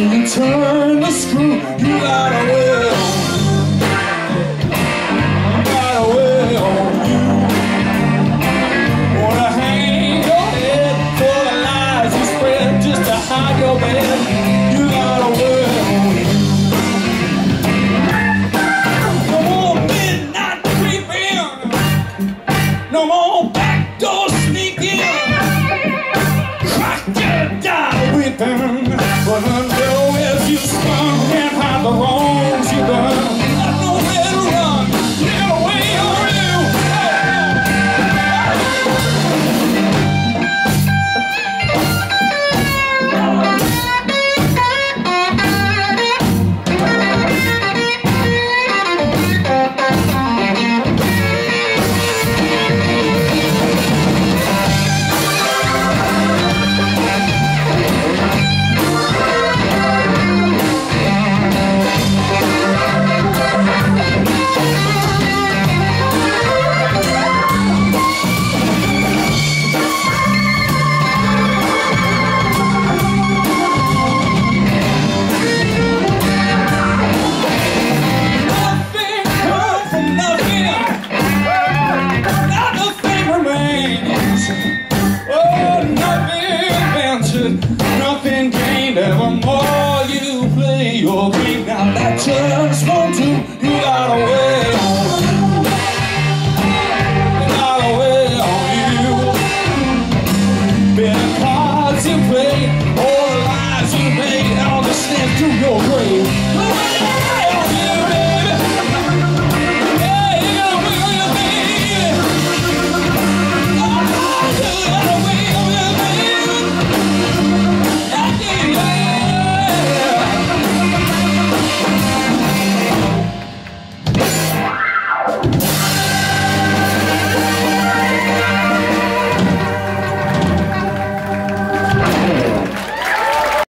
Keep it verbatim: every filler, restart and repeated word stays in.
you turn the screw, you got a will. Got a will on you. Wanna hang your head for the lies you spread just to hide your bed. You got a will on you. No more midnight creeping. No more backdoor sneaking. Crack your die with them. But until if you spun can't hide the wrong.